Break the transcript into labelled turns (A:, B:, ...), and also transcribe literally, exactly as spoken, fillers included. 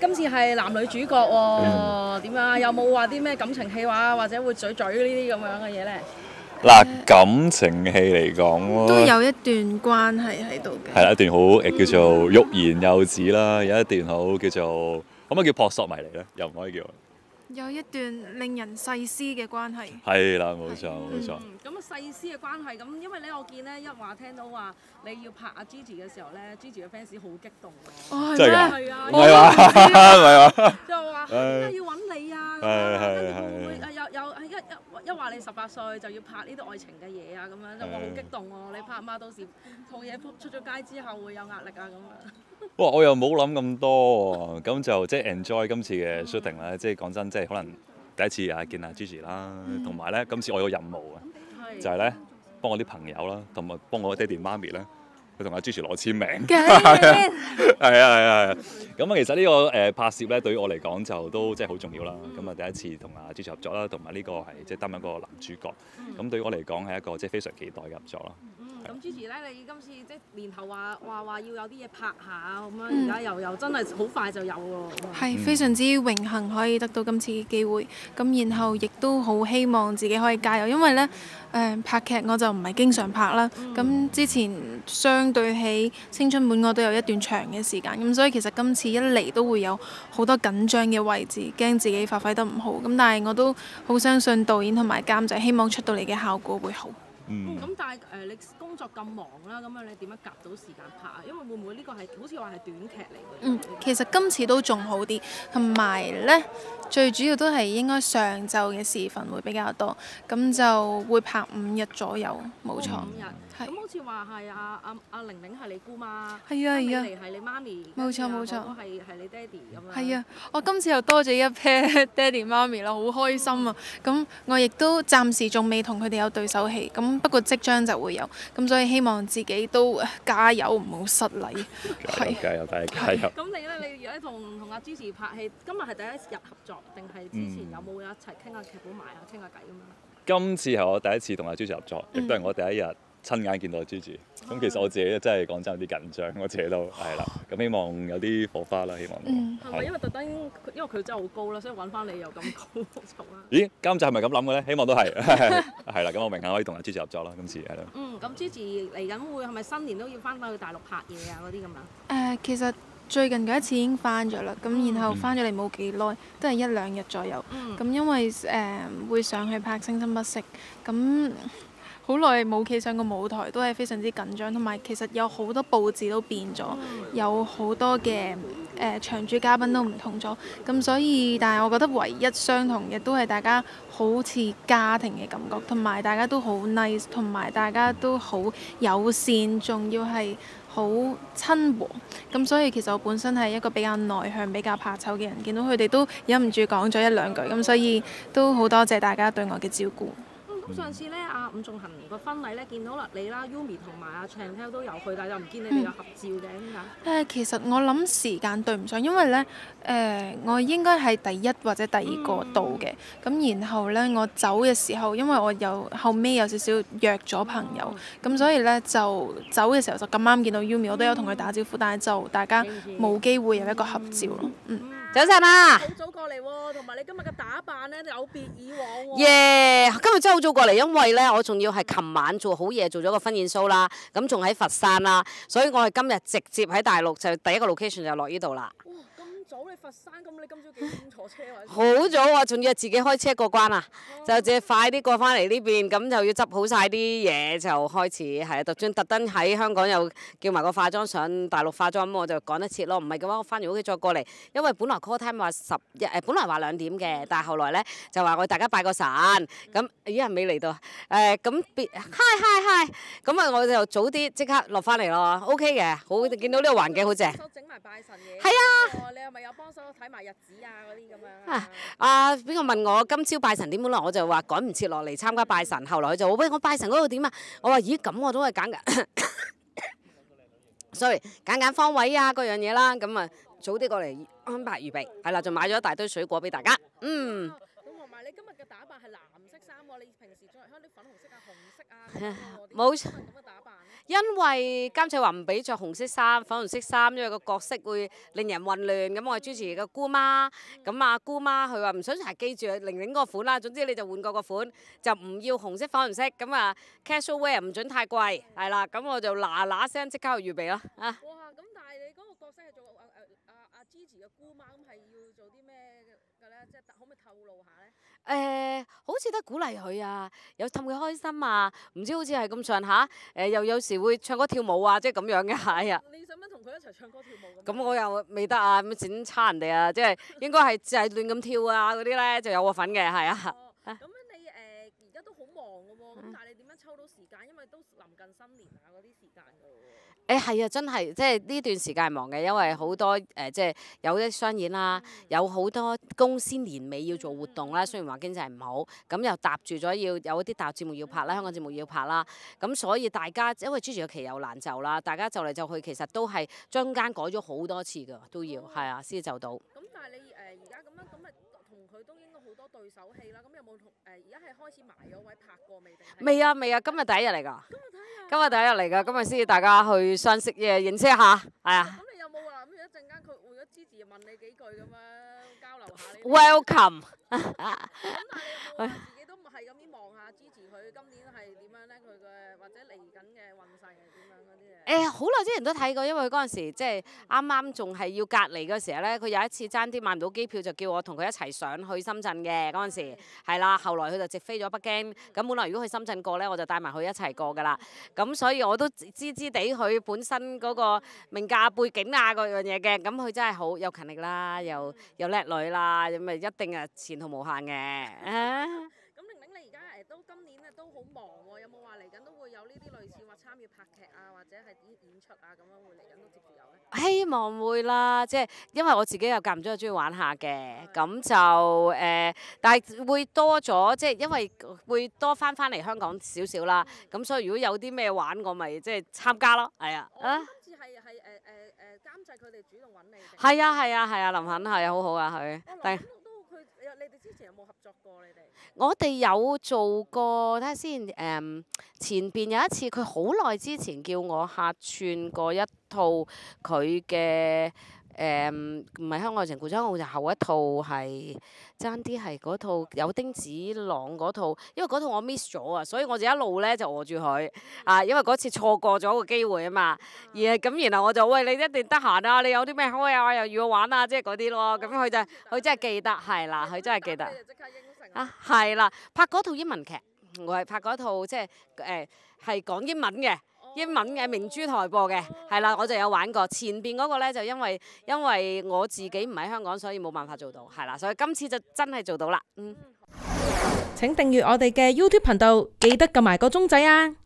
A: 今次係男女主角喎，點樣啊？有冇話啲咩感情戲話或者會嘴嘴呢啲咁樣嘅嘢咧？
B: 嗱，感情戲嚟講
C: 都有一段關係喺度嘅。
B: 係啦，一段好誒叫做欲言又止啦，有一段好叫做可唔可以叫撲朔迷離咧？又唔可以叫。
C: 有一段令人細思嘅關係。
B: 係啦，冇錯冇錯。
A: 咁啊細思嘅關係，咁因為咧我見咧一話聽到話你要拍阿 Gigi 嘅時候咧 ，Gigi 嘅 fans 好激動喎。
C: 哦，
B: 真係
C: 㗎？
A: 係啊，
B: 唔係話唔係話。
A: 就話點解要揾你啊？
B: 係係
A: 跟住會唔會啊有有一一一話你十八歲就要拍呢啲愛情嘅嘢啊咁樣，就話好激動喎！你拍嘛到時套嘢出咗街之後會有壓力啊咁樣。
B: 哇！我又冇諗咁多喎，咁就即係 enjoy 今次嘅 shooting 啦。即係講真，即係可能第一次啊見阿 Gigi 啦，同埋咧今次我有個任務啊，就係咧幫我啲朋友啦，同埋幫我爹哋媽咪咧，去同阿 Gigi 攞簽名。係啊係啊係啊！咁啊其實呢個誒拍攝咧對於我嚟講就都即係好重要啦。咁啊第一次同阿 Gigi 合作啦，同埋呢個係即係擔任一個男主角。咁對於我嚟講係一個即係非常期待嘅合作啦。
A: 咁 Gigi 咧，你今次即係年頭話話話要有啲嘢拍下咁樣，而家又又真係好快就有喎。
C: 係非常之榮幸可以得到今次嘅機會，咁然後亦都好希望自己可以加油，因為咧誒、呃、拍劇我就唔係經常拍啦，咁、嗯、之前相對起青春本我都有一段長嘅時間，咁所以其實今次一嚟都會有好多緊張嘅位置，驚自己發揮得唔好，咁但係我都好相信導演同埋監製，希望出到嚟嘅效果會好。
A: 嗯，咁但係誒、呃、你工作咁忙啦，咁樣你點樣夾到時間拍啊？因為會唔會呢個係好似話係短劇嚟嘅？
C: 嗯，其實今次都仲好啲，同埋咧最主要都係應該上晝嘅時分會比較多，咁就會拍五日左右，冇錯。
A: 五日，咁好似話係阿阿阿玲玲係你姑媽，
C: 係啊係啊，
A: 嚟係你媽咪，
C: 冇錯冇錯，
A: 都係係你爹哋咁樣。
C: 係啊，我今次又多咗一 pair 爹哋媽咪啦，好開心啊！咁我亦都暫時仲未同佢哋有對手戲，咁不過即將就會有，咁所以希望自己都加油，唔好失禮。
B: 加油加油，大家加油！
A: 咁你咧，你而家同同阿 Gigi 拍戲，今日係第一日合作，定係之前有冇一齊傾下劇本埋啊，傾下偈咁樣？
B: 今次係我第一次同阿 Gigi 合作，亦都係我第一日親眼見到 Gigi。咁其實我自己真係講真有啲緊張，我自己都係啦。咁希望有啲火花啦，希望。
A: 嗯。係咪因為特登，因為佢真係好高啦，所以揾翻你又咁高重啦？
B: 咦，監製係咪咁諗嘅咧？希望都係。係啦，咁我榮幸可以同阿 Gigi 合作啦，今次係咯。
A: 嗯，咁 Gigi 嚟緊會係咪新年都要翻返去大陸拍嘢啊？嗰啲咁
C: 誒，
A: 樣？
C: 其實最近嗰一次已經翻咗啦，咁然後翻咗嚟冇幾耐，都係一兩日左右。咁、嗯、因為誒、呃、會上去拍《聲生不息》，咁好耐冇企上個舞台，都係非常之緊張，同埋其實有好多佈置都變咗，有好多嘅誒、呃、場主嘉賓都唔同咗，咁所以但係我覺得唯一相同嘅都係大家好似家庭嘅感覺，同埋大家都好 nice， 同埋大家都好友善，仲要係好親和，咁所以其實我本身係一個比較內向、比較怕醜嘅人，見到佢哋都忍唔住講咗一兩句，咁所以都好多謝大家對我嘅照顧。
A: 咁上次咧，阿伍仲衡個婚禮咧，見到啦你啦 Yumi 同埋阿 Chantel 都有去，但係又唔見你哋有合照嘅，點解？誒，
C: 其實我諗時間對唔上，因為咧誒、呃，我應該係第一或者第二個到嘅，咁、嗯、然後咧我走嘅時候，因為我有後尾有少少約咗朋友，咁、嗯、所以咧就走嘅時候就咁啱見到 Yumi，我都有同佢打招呼，但係就大家冇機會有一個合照咯，嗯。嗯
D: 早晨啊！
A: 好早過嚟喎，同埋你今日嘅打扮咧有別以往喎。
D: 耶！今日真係好早過嚟，因為咧我仲要係琴晚做好夜做咗個婚宴 show 啦，咁仲喺佛山啦，所以我係今日直接喺大陸就第一個 location 就落呢度啦。
A: 哇！咁早你佛山，咁你今朝幾點坐車啊？
D: 好早啊，仲要自己開車過關啊！哦、就淨係快啲過翻嚟呢邊，咁就要執好晒啲嘢就開始係啊，特專特登喺香港又叫埋個化妝上大陸化妝，咁我就趕得切咯。唔係嘅話，我翻完屋企再過嚟，因為本來 call time 話十一誒，本來話兩點嘅，但係後來咧就話我大家拜個神，咁咦係未嚟到誒咁別 hi hi hi，咁啊我就早啲即刻落翻嚟咯 ，OK 嘅，好見到呢個環境好正。
A: 整埋拜神嘢。
D: 係啊。
A: 你係咪有幫手睇埋日子啊嗰啲咁樣？
D: 啊啊！邊個問我今朝拜神點？本來我就話趕唔切落嚟參加拜神，後來佢就話喂我拜神嗰度點啊？我話咦咁我都係揀㗎，sorry 揀揀方位啊嗰樣嘢啦，咁啊早啲過嚟安排預備，係啦，就買咗一大堆水果俾大家，嗯。
A: 咁同埋你今日嘅打扮係藍色衫喎，你平時着開啲粉紅色啊、紅色啊，
D: 冇錯。
A: 咁嘅打扮咧？
D: 因為監製話唔俾着紅色衫、粉紅色衫，因為個角色會令人混亂。咁我係主持嘅姑媽，咁啊姑媽佢話唔想成日記住玲玲個款啦，總之你就換過個款，就唔要紅色、粉紅色。咁啊 casual wear 唔準太貴，係啦。咁我就嗱嗱聲即刻去預備啦啊！
A: 哇！咁但係你嗰個角色係做誒誒阿阿 Gigi 嘅姑媽，咁係要做啲咩嘅咧？即係可唔可以透露下咧？
D: 誒、呃，好似得鼓勵佢啊，有氹佢開心啊，唔知好似係咁上下，誒、呃、又有時會唱歌跳舞啊，即係咁樣嘅係啊。
A: 你想唔想同佢一齊唱歌跳舞咁？
D: 咁我又未得啊，咁剪差人哋啊，即係應該係就係亂咁跳啊嗰啲咧，就有我份嘅係啊。
A: 哦，咁你誒而家都好忙嘅喎，咁但係你點樣抽到時間？因為都臨近新年啊嗰啲時間嘅喎。
D: 誒係啊，真係即係呢段時間係忙嘅，因為好多誒、呃、即係有啲商演啦，嗯、有好多公司年尾要做活動啦。雖然話經濟唔好，咁又搭住咗要有一啲大節目要拍啦，香港節目要拍啦。咁所以大家因為 Gigi 嘅期又難就啦，大家就嚟就去，其實都係中間改咗好多次㗎，都要係啊先至就到。
A: 咁但係你誒而家咁樣咁咪同佢都應該好多對手戲啦。咁有冇同誒而家係開始埋咗位拍過未定？
D: 未啊未啊，今日第一日嚟㗎。
A: 今日睇下。
D: 今日第一日嚟㗎，今日先至大家去相識嘅認識一下，係啊。
A: 咁你有冇話諗住一陣間佢換咗 Gigi 問你幾句咁樣交流下呢
D: ？Welcome。
A: 咁但係你有冇話自己都係咁樣望下 Gigi 佢今年係點樣咧？佢嘅或者嚟緊嘅運勢係點樣嗰啲嘢？
D: 誒好耐之前都睇過，因為嗰陣時即係啱啱仲係要隔離嗰時候咧，佢有一次爭啲買唔到機票，就叫我同佢一齊上去深圳嘅嗰陣時，係啦。後來佢就直飛咗北京，咁本來如果去深圳過咧，我就帶埋佢一齊過㗎啦。咁所以我都知知地佢本身嗰個命格背景啊嗰樣嘢嘅，咁佢真係好有勤力啦，又又叻女啦，咁咪一定係前途無限嘅。
A: 咁玲玲你而家誒都今年咧都好忙喎，有冇話嚟緊都會有呢啲類似話參與拍劇啊，或者係啲演出啊咁樣會嚟緊都接住有咧？
D: 希望會啦，即係因為我自己又間唔中又中意玩下嘅，咁就誒、呃，但係會多咗，即係因為會多翻翻嚟香港少少啦，咁、嗯、所以如果有啲咩玩，我咪即係參加咯，係啊。
A: 啊！今次係係誒誒誒監製佢哋主動揾你。
D: 係啊係啊係啊，林肯係啊，好好啊佢。但係
A: 都佢你哋之前有冇合作過你哋？
D: 我哋有做過，睇下先誒、嗯，前邊有一次佢好耐之前叫我客串過一套佢嘅誒，唔係香港愛情故事，好似後一套係爭啲係嗰套有丁子朗嗰套，因為嗰套我 miss 咗啊，所以我就一路咧就餓住佢啊，因為嗰次錯過咗個機會啊嘛，而係咁然後我就喂，你一定得閒啊，你有啲咩開啊，又要我玩啊，即係嗰啲咯，咁佢就佢真係記得係啦，佢真係記得。啊，係啦，拍嗰套英文劇，我係拍嗰套即係誒係講英文嘅，英文嘅明珠台播嘅，係啦，我就有玩過。前邊嗰個咧就因為因為我自己唔喺香港，所以冇辦法做到，係啦，所以今次就真係做到啦。嗯。
E: 請訂閱我哋嘅 YouTube 頻道，記得撳埋個鐘仔啊！